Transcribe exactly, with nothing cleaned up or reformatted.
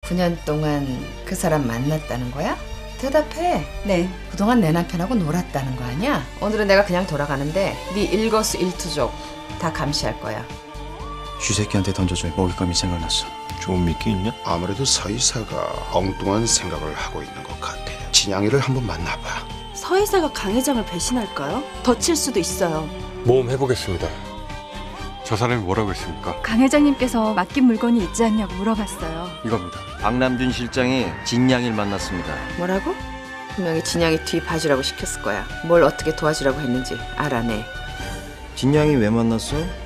구 년 동안 그 사람 만났다는 거야? 대답해. 네. 그동안 내 남편하고 놀았다는 거 아니야? 오늘은 내가 그냥 돌아가는데 네 일거수일투족 다 감시할 거야. 쥐새끼한테 던져줄 먹잇감이 생각났어. 좀 믿기 있냐? 아무래도 서이사가 엉뚱한 생각을 하고 있는 것 같아. 진양이를 한번 만나봐. 서이사가 강 회장을 배신할까요? 덧칠 수도 있어요. 모험 해보겠습니다. 저 사람이 뭐라고 했습니까? 강 회장님께서 맡긴 물건이 있지 않냐고 물어봤어요. 이겁니다. 박남준 실장이 진양이를 만났습니다. 뭐라고? 분명히 진양이 뒤 봐주라고 시켰을 거야. 뭘 어떻게 도와주라고 했는지 알아내. 진양이 왜 만났어?